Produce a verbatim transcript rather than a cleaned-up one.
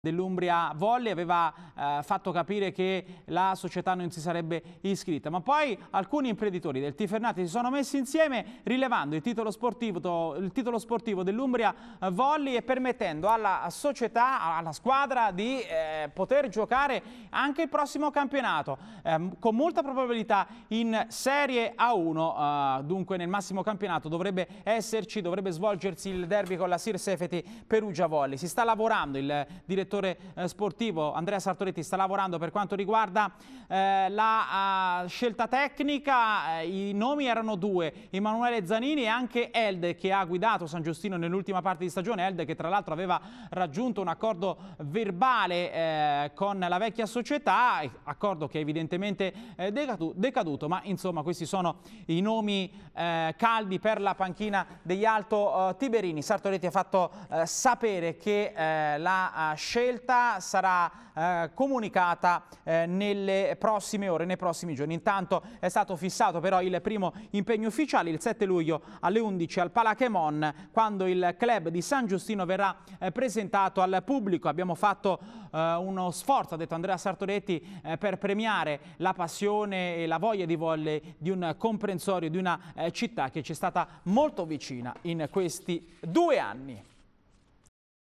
dell'Umbria Volley aveva eh, fatto capire che la società non si sarebbe iscritta, ma poi alcuni imprenditori del Tifernate si sono messi insieme rilevando il titolo sportivo, il titolo sportivo dell'Umbria Volley e permettendo alla società, alla squadra di eh, poter giocare anche il prossimo campionato, eh, con molta probabilità in Serie A uno, eh, dunque nel massimo campionato dovrebbe esserci, dovrebbe svolgersi il derby con la Sir Sefeti Perugia Volley. Si sta lavorando, il direttore Eh, sportivo Andrea Sartoretti sta lavorando per quanto riguarda eh, la uh, scelta tecnica. Eh, i nomi erano due, Emanuele Zanini e anche Elde, che ha guidato San Giustino nell'ultima parte di stagione. Elde che tra l'altro aveva raggiunto un accordo verbale eh, con la vecchia società, accordo che evidentemente è decaduto, decaduto, ma insomma questi sono i nomi eh, caldi per la panchina degli Alto eh, Tiberini. Sartoretti ha fatto eh, sapere che eh, la uh, scelta scelta sarà eh, comunicata eh, nelle prossime ore, nei prossimi giorni. Intanto è stato fissato però il primo impegno ufficiale il sette luglio alle undici al Palachemon, quando il club di San Giustino verrà eh, presentato al pubblico. Abbiamo fatto eh, uno sforzo, ha detto Andrea Sartoretti, eh, per premiare la passione e la voglia di volley di un comprensorio, di una eh, città che ci è stata molto vicina in questi due anni.